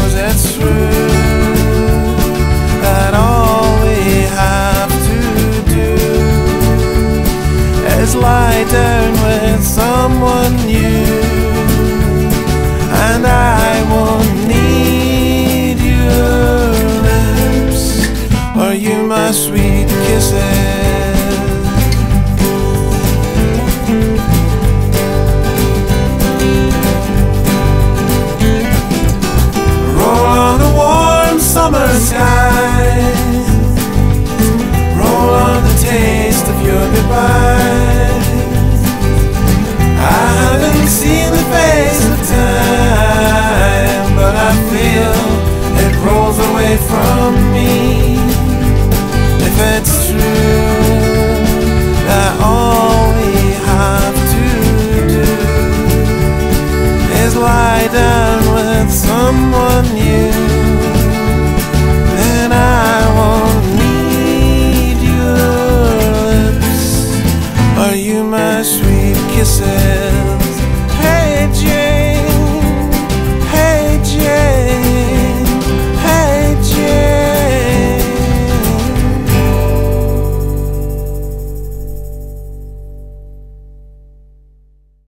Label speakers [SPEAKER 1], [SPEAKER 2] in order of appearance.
[SPEAKER 1] 'cause it's true that all we have to do is lie down with someone new, and I won't need your lips or you my sweet kisses. Roll on the warm summer sky,